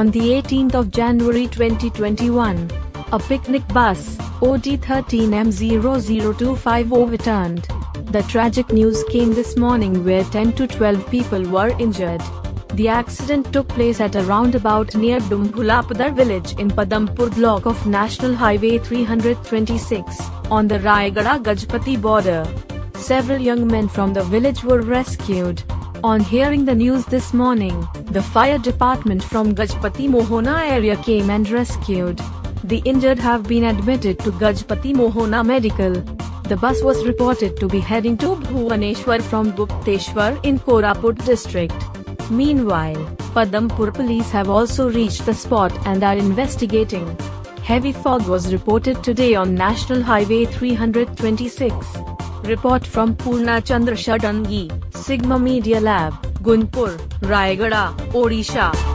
On the 18th of January 2021, a picnic bus, OD13M0025 overturned. The tragic news came this morning where 10 to 12 people were injured. The accident took place at a roundabout near Dumbhulapadar village in Padampur block of National Highway 326, on the Rayagada-Gajpati border. Several young men from the village were rescued. On hearing the news this morning, the fire department from Gajpati Mohona area came and rescued. The injured have been admitted to Gajpati Mohona Medical. The bus was reported to be heading to Bhubaneswar from Gupteshwar in Koraput district. Meanwhile, Padampur police have also reached the spot and are investigating. Heavy fog was reported today on National Highway 326. Report from Purna Chandra Shadangi, Sigma Media Lab, Gunpur, Rayagada, Odisha.